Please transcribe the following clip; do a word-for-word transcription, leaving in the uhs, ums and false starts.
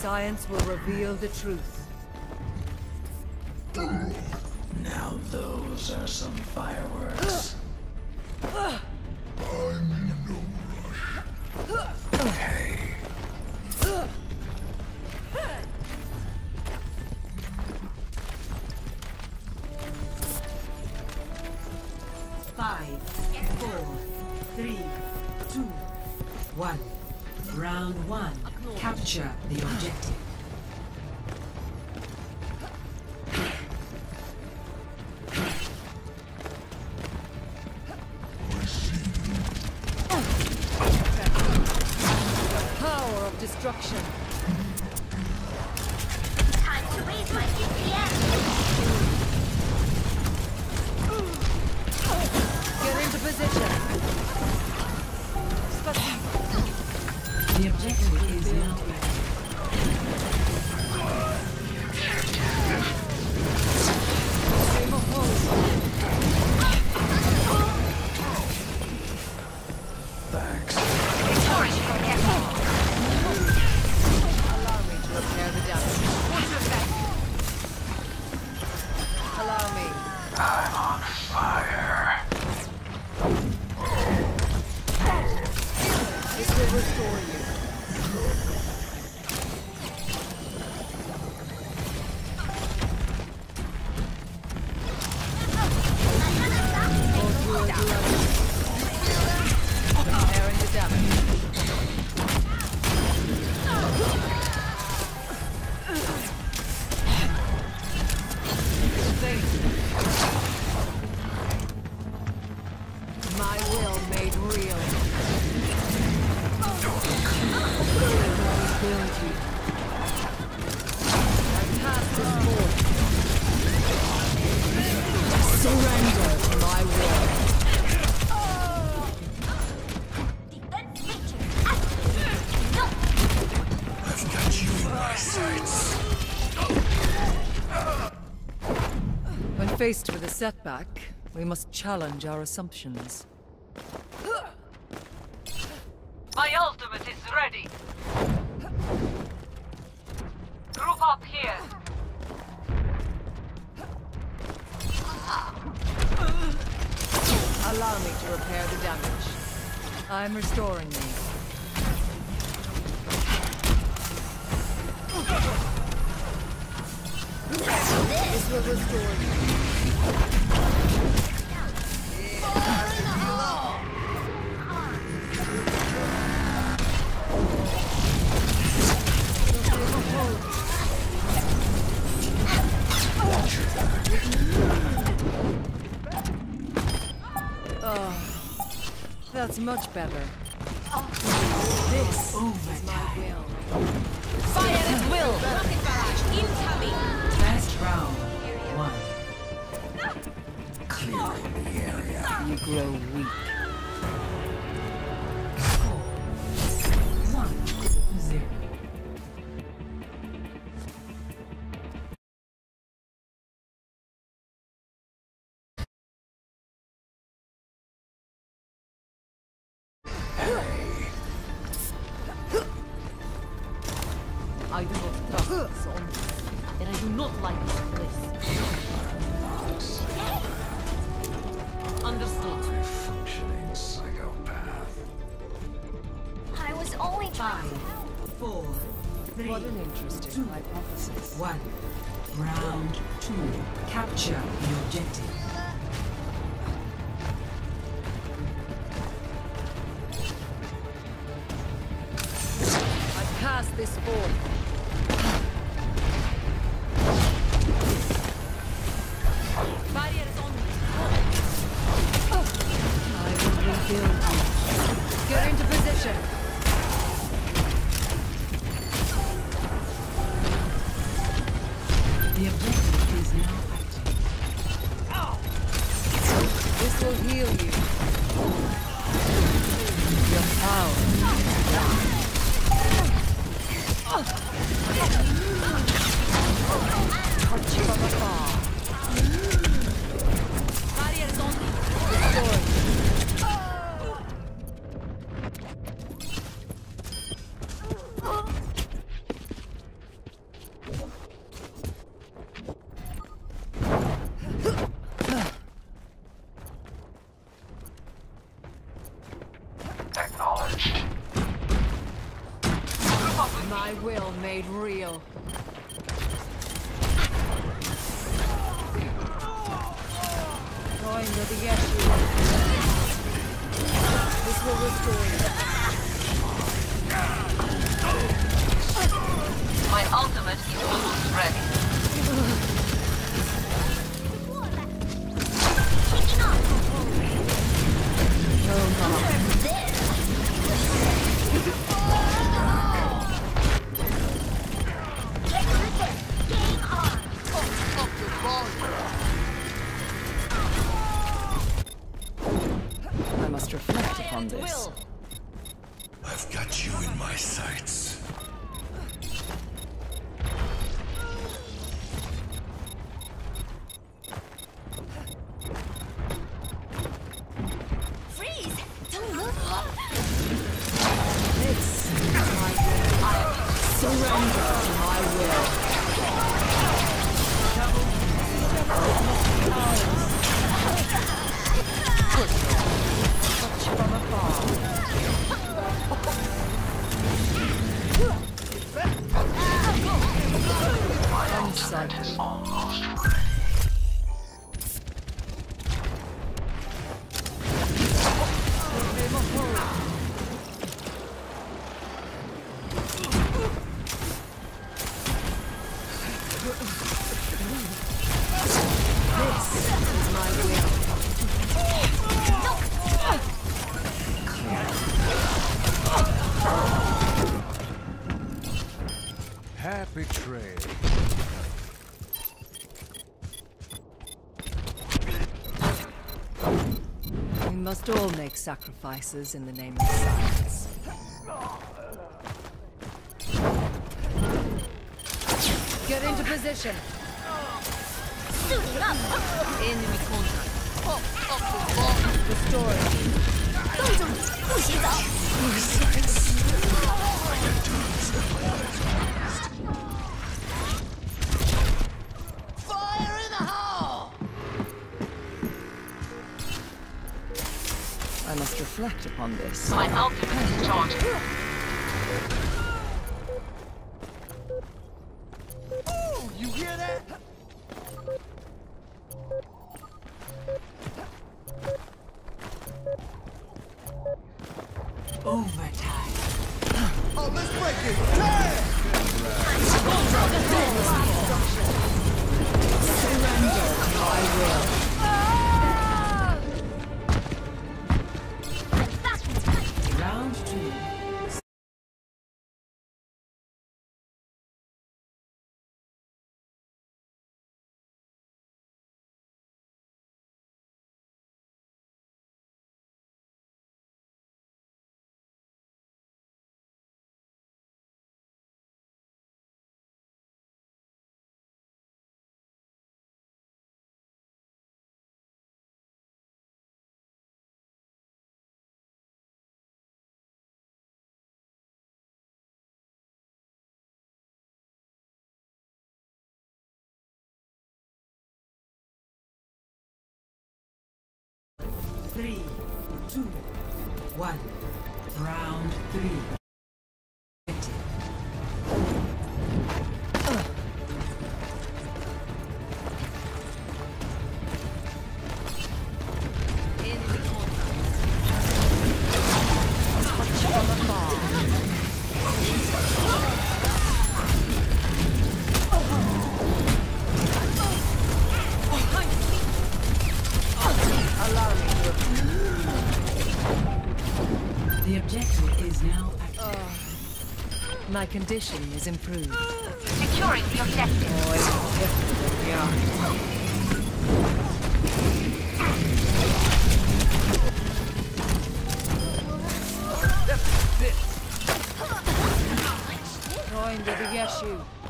Science will reveal the truth. Now those are some fireworks. I'm in no rush. Hey. Five, four, three, two, one. Round one. Capture the objective. The power of destruction. Time to raise my D P S. Get into position. The objective is now ready. Stream of hope. Thanks. Allow me to repair the damage. Allow me. I'm on fire. This will restore you. Repairing the damage. My will made real. Build you. My task is more. Surrender to my will. Defense feature activated. No. I've got you in my sights. When faced with a setback, we must challenge our assumptions. My ultimate is ready. Group up here. Allow me to repair the damage. I'm restoring me. This will restore you. Oh, that's much better. This is my will. Fire at will. Rocket barrage incoming. Last round. One. Clearing the area. You grow weak. Four. One. Zero. I do not trust on this, and I do not like this place. Understood. Functioning psychopath. I was only trying. Five. Four. Three. What an interesting two, hypothesis. One. Round two. Capture the objective. I pass this forth. Barrier is on me. I will rebuild you. Get into position. The objective is now active. This will heal you. Your power. Touch from afar. Barrier is on me. Restore you. made real. Time to the issue. This will restore you. My ultimate is almost ready. Taking off. No harm. Get rid of this. Game on. I must reflect upon this. I've got you in my sights. Freeze. Don't move. This is my will. Surrender to my will. Touch from afar. Unsightly. This is my will. Happy trail. We must all make sacrifices in the name of science. Get into position. Suiting up. Enemy contact. Restoring. 动一动，不洗澡。 I must reflect upon this. My ultimate is charged. You hear that? Overtime. Oh, let's break it. Damn! Surrender to my will. Round two. Three, two, one. Round three. Enemy contact. Touch from afar. Allow me to. The objective is now active. My condition is improved. Securing the objective. Oh, it's different than we are. Time to the issue.